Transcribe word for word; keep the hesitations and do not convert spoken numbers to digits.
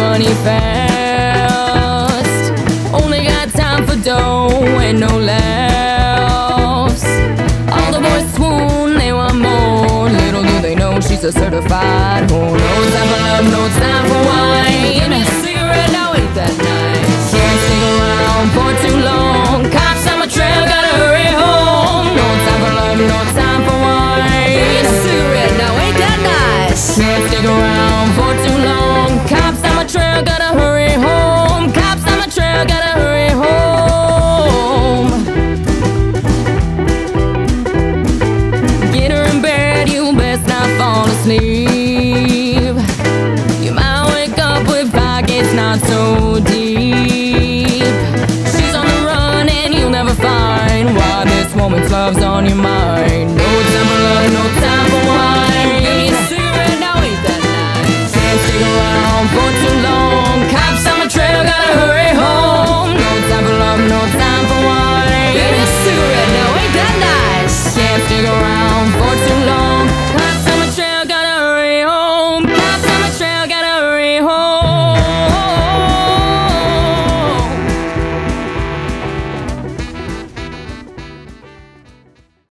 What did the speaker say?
money fast. Only got time for dough and no laughs. All the boys swoon, they want more. Little do they know she's a certified whore. No time for love, no time for wine. Give me a cigarette, now ain't that nice? Can't stick around for too long. Cops on my trail, gotta hurry home. No time for love, no time for wine. Give me a cigarette, now ain't that nice? Can't stick around for too long. Cops on my trail, gotta hurry home. Cops on my trail, gotta hurry home. Get her in bed, you best not fall asleep. You might wake up with pockets not so deep. She's on the run and you'll never find why this woman's love's on your mind.